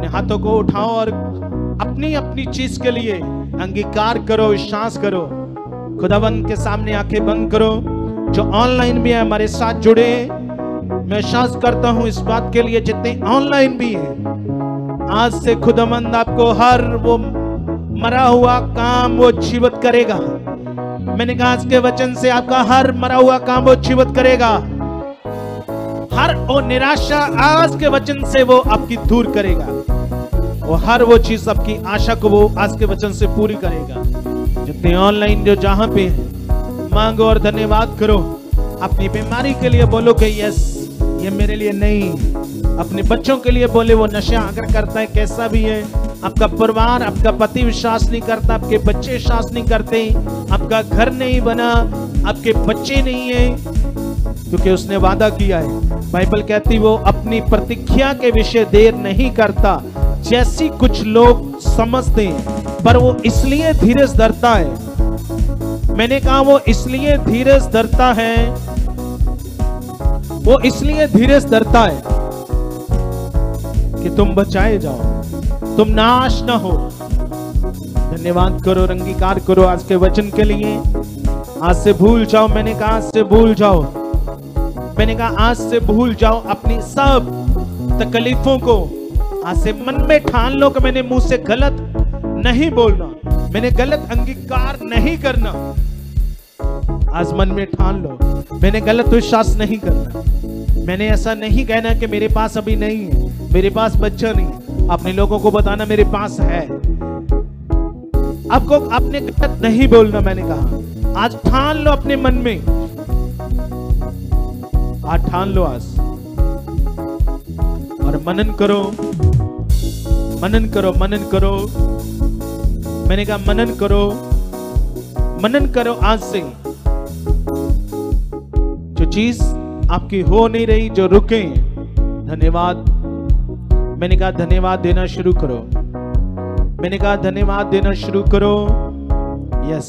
अपने हाथों को उठाओ और अपनी अपनी चीज के लिए अंगीकार करो, विश्वास करो। खुदावंद के सामने आंखें बंद करो। जो ऑनलाइन भी है हमारे साथ जुड़े, मैं विश्वास करता हूं इस बात के लिए जितने ऑनलाइन भी हैं, आज से खुदावंद आपको हर वो मरा हुआ काम वो जीवित करेगा। मैंने कहा आज के वचन से आपका हर मरा हुआ काम वो जीवित करेगा। हर वो निराशा आज के वचन से वो आपकी दूर करेगा। वो हर वो चीज आपकी आशा को वो आज के वचन से पूरी करेगा। जितने ऑनलाइन जो जहां पे हैं, मांगो और धन्यवाद करो। अपनी बीमारी के लिए बोलो कि यस ये मेरे लिए नहीं। अपने बच्चों के लिए बोले वो नशा अगर करता है कैसा भी है, आपका परिवार, आपका पति विश्वास नहीं करता, आपके बच्चे विश्वास नहीं करते, आपका घर नहीं बना, आपके बच्चे नहीं है, क्योंकि उसने वादा किया है। बाइबल कहती वो अपनी प्रतिज्ञा के विषय देर नहीं करता, जैसी कुछ लोग समझते हैं, पर वो इसलिए धीरज धरता है। मैंने कहा वो इसलिए धीरज धरता है, वो इसलिए धीरज धरता है कि तुम बचाए जाओ, तुम नाश ना हो। धन्यवाद करो, अंगीकार करो आज के वचन के लिए। आज से भूल जाओ, मैंने कहा आज से भूल जाओ, मैंने कहा आज से भूल जाओ अपनी सब तकलीफों को। आज से मन में ठान लो कि मैंने मुंह से गलत नहीं बोलना, मैंने गलत अंगीकार नहीं करना। आज मन में ठान लो मैंने गलत विश्वास नहीं करना, मैंने ऐसा नहीं कहना कि मेरे पास अभी नहीं है, मेरे पास बच्चा नहीं है। अपने लोगों को बताना मेरे पास है। आपको अपने गलत नहीं बोलना। मैंने कहा आज ठान लो अपने मन में, आज ठान लो आज, और मनन करो, मनन करो, मनन करो। मैंने कहा मनन करो, मनन करो आज से। जो चीज आपकी हो नहीं रही, जो रुके, धन्यवाद। मैंने कहा धन्यवाद देना शुरू करो, मैंने कहा धन्यवाद देना शुरू करो। यस,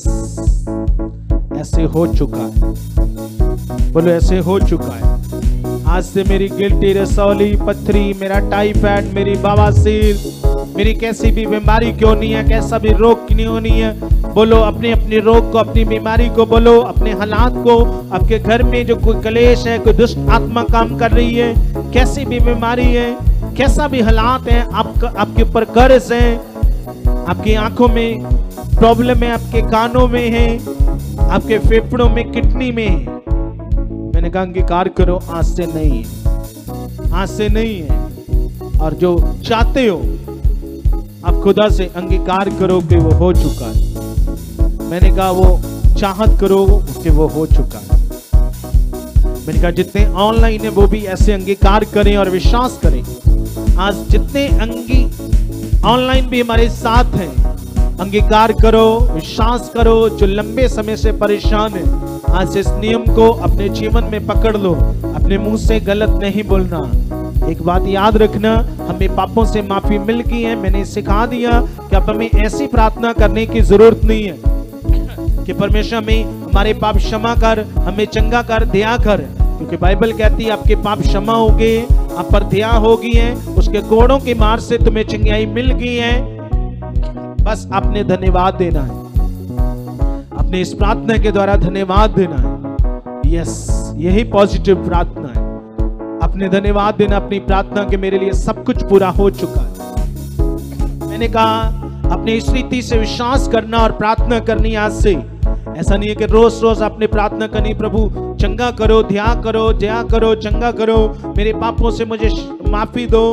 ऐसे हो चुका है, बोलो ऐसे हो चुका है। आज से मेरी गिल्टी, रसौली, पथरी, मेरा टाइफाइड, मेरी बवासीर, मेरी कैसी भी बीमारी क्यों नहीं है, कैसा भी रोग क्यों नहीं है, बोलो अपने अपने रोग को, अपनी बीमारी को बोलो, अपने हालात को। आपके घर में जो कोई क्लेश है, कोई दुष्ट आत्मा काम कर रही है, कैसी भी बीमारी है, कैसा भी हालात है, आपके ऊपर कर्ज है, आपकी आंखों में प्रॉब्लम है, आपके कानों में है, आपके फेफड़ों में, किडनी में है, मैंने कहा अंगीकार करो आज से नहीं है, आज से नहीं है। और जो चाहते हो आप खुदा से अंगीकार करो कि वो हो चुका है। मैंने कहा वो चाहत करो कि वो हो चुका है। मैंने कहा जितने ऑनलाइन है वो भी ऐसे अंगीकार करें और विश्वास करें। आज जितने ऑनलाइन भी हमारे साथ हैं, अंगीकार करो, विश्वास करो। जो लंबे समय से परेशान है, आज इस नियम को अपने जीवन में पकड़ लो। अपने मुंह से गलत नहीं बोलना। एक बात याद रखना, हमें पापों से माफी मिल गई है। मैंने सिखा दिया कि अब हमें ऐसी प्रार्थना करने की जरूरत नहीं है कि परमेश्वर में हमारे पाप क्षमा कर, हमें चंगा कर, दया कर, क्योंकि बाइबल कहती है आपके पाप क्षमा हो गए, आप पर दया हो गई है, उसके कोड़ों की मार से तुम्हें चंगाई मिल गई है। बस आपने धन्यवाद देना है, अपने इस प्रार्थना के द्वारा धन्यवाद देना है। यस, यही पॉजिटिव प्रार्थना है। अपने धन्यवाद देना अपनी प्रार्थना के मेरे लिए सब कुछ पूरा हो चुका है। मैंने कहा अपनी इस रीति से विश्वास करना और प्रार्थना करनी। आज से ऐसा नहीं है कि रोज रोज आपने प्रार्थना करनी, प्रभु चंगा करो, दया करो, दया करो, चंगा करो, मेरे पापों से मुझे माफी दो।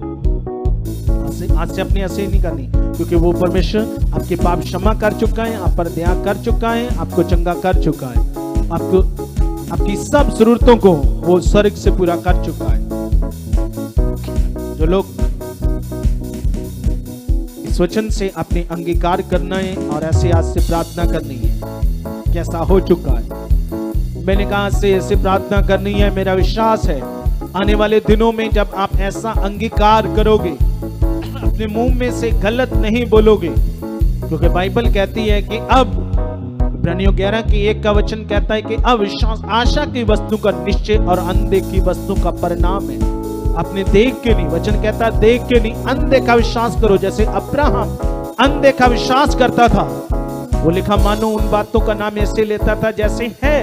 आज से अपनी ऐसे नहीं करनी, क्योंकि वो परमेश्वर आपके पाप क्षमा कर चुका है, आप पर दया कर चुका है, आपको चंगा कर चुका है, आपको आपकी सब जरूरतों को वो स्वर्ग से पूरा कर चुका है। जो लोग इस वचन से अपने अंगीकार करना है और ऐसे आज से प्रार्थना करनी है, कैसा हो चुका है। मैंने कहा आज से ऐसे प्रार्थना करनी है। मेरा विश्वास है आने वाले दिनों में जब आप ऐसा अंगीकार करोगे, अपने मुंह में से गलत नहीं बोलोगे, क्योंकि बाइबल कहती है कि अब इब्रानियों 11:1 का वचन कहता है कि अविश्वास आशा की वस्तु का निश्चय और अनदेखी वस्तु का परिणाम है। आपने देख के नहीं, वचन कहता देख के नहीं, अनदेखा विश्वास करो। जैसे अब्राहम अनदेखा विश्वास करता था, वो लिखा मानो उन बातों का नाम ऐसे लेता था जैसे है।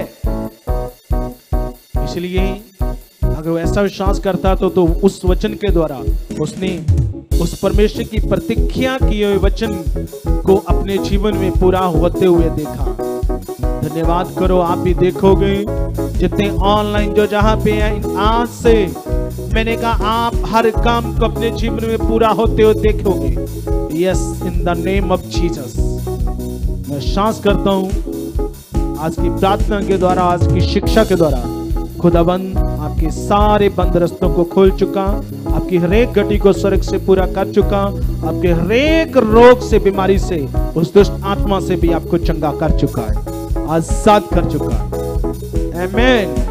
इसलिए अगर वो ऐसा विश्वास करता तो उस वचन के द्वारा उसने उस परमेश्वर की प्रतिज्ञा किए हुए वचन को अपने जीवन में पूरा होते हुए देखा। धन्यवाद करो, आप भी देखोगे। जितने ऑनलाइन जो जहां पे हैं, आज से मैंने कहा आप हर काम को अपने जीवन में पूरा होते हुए देखोगे। Yes, in the name of Jesus. मैं विश्वास करता हूं आज की प्रार्थना के द्वारा, आज की शिक्षा के द्वारा खुदाबंद आपके सारे बंद रस्तों को खोल चुका, आपकी हर एक घटी को स्वर्ग से पूरा कर चुका, आपके हर एक रोग से, बीमारी से, उस दुष्ट आत्मा से भी आपको चंगा कर चुका है, आजाद कर चुका है। आमीन।